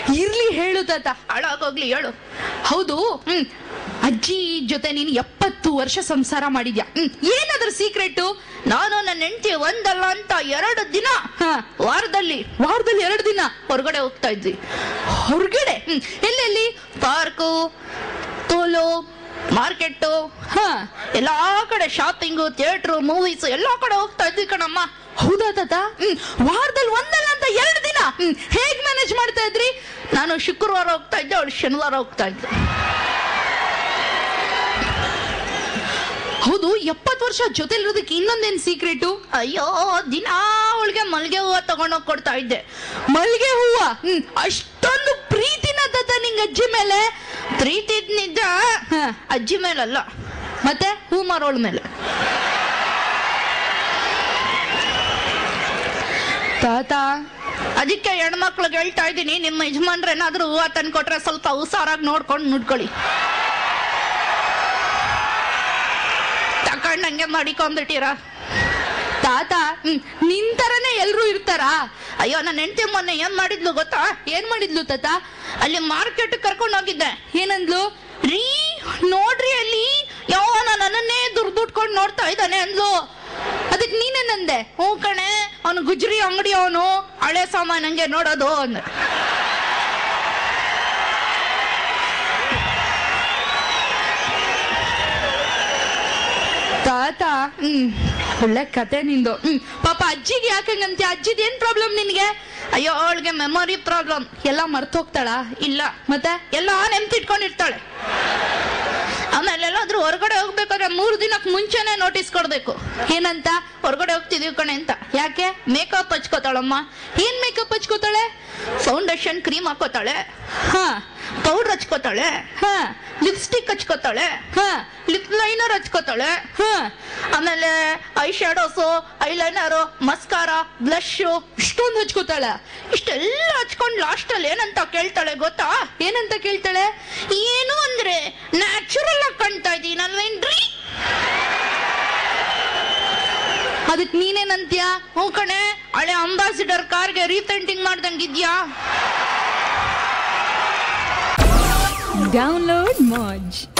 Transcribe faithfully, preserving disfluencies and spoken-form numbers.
ಇರ್ಲಿ ಹೇಳು ತಾತ. ಹಾಳಾಗೋಗ್ಲಿ ಹೇಳು. ಹೌದು, ಹ್ಮ್ ಅಜ್ಜಿ ಜೊತೆ ನೀನು ಎಪ್ಪತ್ತು ವರ್ಷ ಸಂಸಾರ ಮಾಡಿದ್ಯಾ, ಹ್ಮ್ ಏನಾದ್ರೂ ಸೀಕ್ರೆಟ್? ನಾನು ನನ್ನ ಹೆಂಡತಿ ಒಂದಲ್ಲ ಅಂತ ಎರಡು ದಿನ ಹ ವಾರದಲ್ಲಿ ವಾರದಲ್ಲಿ ಎರಡು ದಿನ ಹೊರಗಡೆ ಹೋಗ್ತಾ ಇದ್ವಿ. ಹೊರಗಡೆ? ಹ್ಮ್ ಎಲ್ಲೆಲ್ಲಿ? ಪಾರ್ಕು, ತೋಲು, ಮಾರ್ಕೆಟ್, ಹ ಎಲ್ಲಾ ಕಡೆ ಶಾಪಿಂಗು, ಥಿಯೇಟ್ರು, ಮೂವೀಸ್ ಎಲ್ಲಾ ಕಡೆ ಹೋಗ್ತಾ ಇದ್ವಿ ಕಣಮ್ಮ. ಹೌದಾ ತಾತ? ಹ್ಮ್ ವಾರದಲ್ಲಿ ಒಂದಲ್ಲ ಅಂತ ಎರಡು ದಿನ ಹ್ಮ್ ಹೇಗ್ ಮ್ಯಾನೇಜ್ ಮಾಡ್ತಾ ಇದ್ರಿ? ನಾನು ಶುಕ್ರವಾರ ಹೋಗ್ತಾ ಇದ್ದೆ, ಅವಳು ಶನಿವಾರ ಹೋಗ್ತಾ ಇದ್ದೆ. ಹೌದು, ಎಪ್ಪತ್ತು ವರ್ಷ ಜೊತೆಲಿರೋದಕ್ಕೆ ಇನ್ನೊಂದೇನ್ ಸೀಕ್ರೆಟು? ಅಯ್ಯೋ, ದಿನ ಅವಳಿಗೆ ಮಲ್ಗೆ ಹೂವ ತಗೊಂಡೋಗಿ ಕೊಡ್ತಾ ಇದ್ದೆ. ಮಲ್ಗೆ ಹೂವ? ಹ್ಮ್ ಅಷ್ಟೊಂದು ಪ್ರೀತಿನ ತಾತ ನಿಂಗ ಅಜ್ಜಿ ಮೇಲೆ? ಪ್ರೀತಿ ನಿಜ, ಅಜ್ಜಿ ಮೇಲಲ್ಲ, ಮತ್ತೆ ಹೂ ಮಾರೋಳ ಮೇಲೆ. ತಾತ ಅದಕ್ಕೆ ಹೆಣ್ಮಕ್ಳಿಗೆ ಹೇಳ್ತಾ ಇದ್ದೀನಿ, ನಿಮ್ಮ ಯಜಮಾನ್ರ ಏನಾದ್ರೂ ಹೂವ ತಂದ್ಕೊಟ್ರೆ ಸ್ವಲ್ಪ ಹುಷಾರಾಗಿ ನೋಡ್ಕೊಂಡು ನುಡ್ಕೊಳ್ಳಿ. ತಕೊಂಡಂಗೆ ಮಾಡಿಕೊಂಡ್ಬಿಟ್ಟಿರ ತಾತ. ಹ್ಮ್ ನಿಂತರನೇ ಎಲ್ರು ಇರ್ತಾರಾ? ಅಯ್ಯೋ, ನನ್ನ ಹೆಂಡತಿ ಮೊನ್ನೆ ಏನ್ ಮಾಡಿದ್ಲು ಗೊತ್ತಾ? ಏನ್ ಮಾಡಿದ್ಲು ತಾತ? ಅಲ್ಲಿ ಮಾರ್ಕೆಟ್ ಕರ್ಕೊಂಡು ಹೋಗಿದ್ದೆ. ಏನಂದ್ಲು? ರೀ ನೋಡ್ರಿ, ಅಲ್ಲಿ ಯಾವ ನನ್ನನ್ನೇ ದುರ್ದುಟ್ಕೊಂಡು ನೋಡ್ತಾ ಇದ್ದಾನೆ ಅಂದ್ಲು. ಅದಕ್ಕೆ ನೀನೇನಂದೆ? ಹ್ಞೂ ಕಣೆ, ಅವನು ಗುಜ್ರಿ ಅಂಗಡಿ, ಅವನು ಹಳೆ ಸಾಮಾನು ಹಂಗೆ ನೋಡೋದು ಅಂದ. ತಾತ ಹ್ಮ್ ಒಳ್ಳೆ ಕತೆ ನಿಂದು. ಹ್ಮ್ ಪಾಪ ಅಜ್ಜಿಗೆ ಯಾಕಂಗಂತ? ಅಜ್ಜಿದ್ ಏನ್ ಪ್ರಾಬ್ಲಮ್ ನಿನ್ಗೆ? ಅಯ್ಯೋ, ಅವಳಿಗೆ ಮೆಮೊರಿ ಪ್ರಾಬ್ಲಮ್. ಎಲ್ಲ ಮರ್ತೋಗ್ತಾಳ? ಇಲ್ಲ, ಮತ್ತೆ ಎಲ್ಲ ನೆನ್ಪಿಟ್ಕೊಂಡಿರ್ತಾಳೆ. ಆಮೇಲೆ ಎಲ್ಲಾದ್ರೂ ಹೊರಗಡೆ ಹೋಗ್ಬೇಕಾದ್ರೆ ಮೂರು ದಿನಕ್ಕೆ ಮುಂಚೆನೆ ನೋಟಿಸ್ ಕೊಡ್ಬೇಕು. ಏನಂತ? ಹೊರಗಡೆ ಹೋಗ್ತಿದೀವಿ ಕಣೆ ಅಂತ. ಯಾಕೆ? ಮೇಕಪ್ ಹಚ್ಕೋತಾಳಮ್ಮ. ಏನ್ ಮೇಕಪ್ ಹಚ್ಕೋತಾಳೆ? ಫೌಂಡೇಶನ್ ಕ್ರೀಮ್ ಹಾಕೋತಾಳೆ, ಹಾ ಪೌಡರ್ ಹಚ್ಕೋತಾಳೆ, ಹಾ ಲಿಪ್ಸ್ಟಿಕ್ ಹಚ್ಕೋತಾಳೆ, ಹಾ ಲಿಪ್ ಲೈನರ್ ಹಚ್ಕೋತಾಳೆ, ಹಾ ಆಮೇಲೆ eye shadows, eyeliner, mascara, blush ಇಷ್ಟೊಂದು ಹಚ್ಕೋತಾಳ? ಇಷ್ಟೆಲ್ಲ ಹಚ್ಕೊಂಡು ಲಾಸ್ಟ್ ಅಲ್ಲಿ ಏನಂತ ಕೇಳ್ತಾಳೆ ಗೊತ್ತಾ? ಏನಂತ ಕೇಳ್ತಾಳೆ? ಏನು ಅಂದ್ರೆ, ನ್ಯಾಚುರಲ್ ಆಗಿ ಕಾಣ್ತಾ ಇದೀನಲ್ವೇನ್ರಿ? ಅದಕ್ ನೀನೇನಂತ್ಯಾ? ಹ್ಞೂ ಕಣೆ, ಹಳೆ ಅಂಬಾಸಿಡರ್ ಕಾರ್ಗೆ ರೀಪೇಂಟಿಂಗ್ ಮಾಡ್ದಂಗಿದ್ಯಾ. Download Moj.